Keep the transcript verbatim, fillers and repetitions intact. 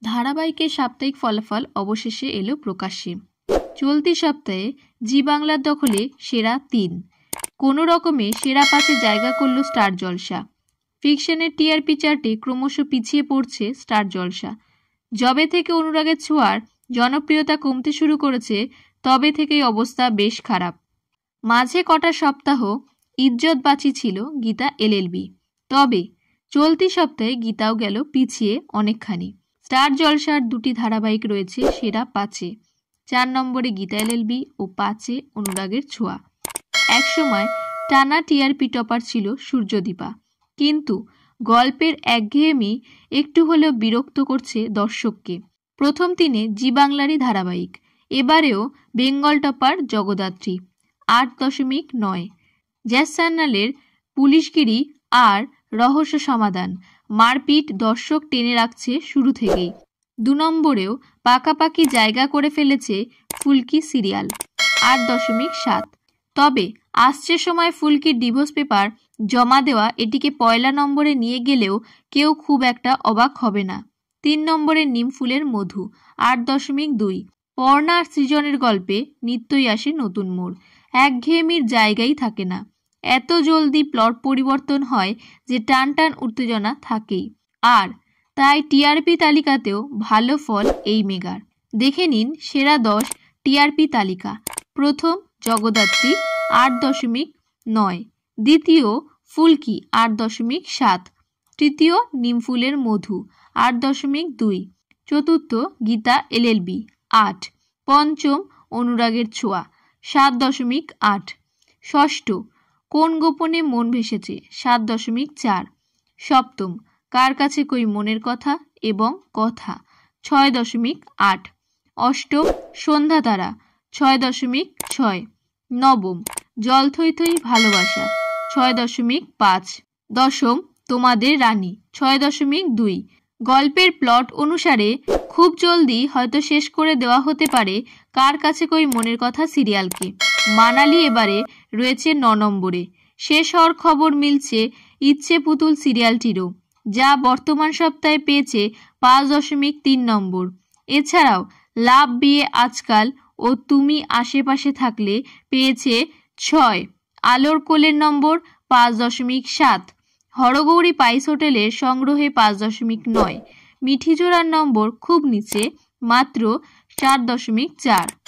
ধারাবাহিকের সাপ্তাহিক ফলাফল অবশেষে এলো প্রকাশ্যে। চলতি সপ্তাহে জি বাংলার দখলে সেরা তিন, কোনো রকমে সেরা পাঁচে জায়গা করল স্টার জলসা। ফিকশনের টিআরপি চার্টে ক্রমশ পিছিয়ে পড়ছে স্টার জলসা। যবে থেকে অনুরাগের ছোঁয়ার জনপ্রিয়তা কমতে শুরু করেছে তবে থেকেই অবস্থা বেশ খারাপ। মাঝে কটা সপ্তাহ ইজ্জত বাঁচি ছিল গীতা এলএলবি, তবে চলতি সপ্তাহে গীতাও গেল পিছিয়ে অনেকখানি। স্টার জলসার দুটি ধারাবাহিক রয়েছে সেরা পাঁচে, চার নম্বরে গীতা এলএলবি ও পাঁচে অনুরাগের ছোঁয়া। একসময় টানা টিআরপি টপার ছিল সূর্যদীপা, কিন্তু গল্পের একঘেয়েমি একটু হলেও বিরক্ত করছে দর্শককে। প্রথম তিনে জি বাংলারই ধারাবাহিক, এবারেও বেঙ্গল টপার জগদ্ধাত্রী আট দশমিক নয়। জ্যাজ চ্যানেলের পুলিশগিরি আর রহস্য সমাধান মারপিট দর্শক টেনে রাখছে শুরু থেকেই। দু নম্বরেও পাকাপাকি জায়গা করে ফেলেছে ফুলকি সিরিয়াল আট দশমিক সাত। তবে আসছে সময় ফুলকির ডিভোর্স পেপার জমা দেওয়া এটিকে পয়লা নম্বরে নিয়ে গেলেও কেউ খুব একটা অবাক হবে না। তিন নম্বরে নিমফুলের মধু আট দশমিক দুই। পর্ণা আর সৃজনের গল্পে নিত্যই আসে নতুন মোড়, একঘেয়েমির জায়গাই থাকে না। এত জলদি প্লট পরিবর্তন হয় যে টান টান উত্তেজনা থাকেই, আর তাই টিআরপি তালিকাতেও ভালো ফল এই মেগার। দেখে নিন সেরা দশ টিআরপি তালিকা। প্রথম জগদ্ধাত্রী আট দশমিক নয়, দ্বিতীয় ফুলকি আট দশমিক সাত, তৃতীয় নিমফুলের মধু আট দশমিক দুই, চতুর্থ গীতা এলএলবি আট, পঞ্চম অনুরাগের ছোঁয়া সাত দশমিক আট, ষষ্ঠ কোন গোপনে মন ভেসেছে সাত দশমিক চার, সপ্তম কার কাছে কই মনের কথা এবং কথা ছয় দশমিক আট, অষ্টম সন্ধ্যা তারা ছয় দশমিক ছয়, নবম জল থই থই ভালোবাসা ছয় দশমিক পাঁচ, দশম তোমাদের রানী ছয় দশমিক দুই। গল্পের প্লট অনুসারে খুব জলদি হয়তো শেষ করে দেওয়া হতে পারে কার কাছে কই মনের কথা সিরিয়ালকে। মানালি এবারে রয়েছে ন নম্বরে। শেষ হওয়ার খবর মিলছে ইচ্ছে পুতুল সিরিয়ালটিরও, যা বর্তমান সপ্তাহে পেয়েছে পাঁচ দশমিক তিন নম্বর। এছাড়াও লাভ বিয়ে আজকাল ও তুমি আশেপাশে থাকলে পেয়েছে ছয়। আলোর কোলের নম্বর পাঁচ দশমিক সাত। হরগৌরী পাইস হোটেলের সংগ্রহে পাঁচ দশমিক নয়। মিঠিজোড়ার নম্বর খুব নিচে, মাত্র চার দশমিক চার।